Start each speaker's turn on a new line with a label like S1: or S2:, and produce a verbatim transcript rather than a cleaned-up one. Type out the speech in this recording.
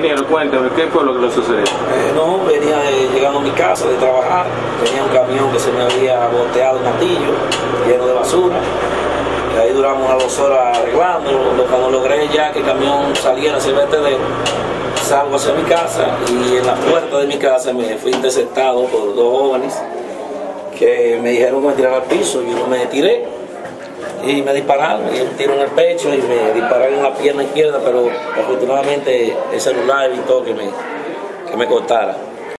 S1: ingeniero, cuéntame, ¿qué fue lo que le sucedió?
S2: Eh, no, venía eh, llegando a mi casa de trabajar, tenía un camión que se me había boteado un gatillo lleno de basura. Y ahí duramos unas dos horas arreglándolo. Cuando logré ya que el camión saliera hacia el vertedero, salgo hacia mi casa y en la puerta de mi casa me fui interceptado por dos jóvenes que me dijeron que me tirara al piso. Yo me tiré y me dispararon, y un tiro en el pecho y me dispararon en la pierna izquierda, pero afortunadamente el celular evitó que me, que me cortara.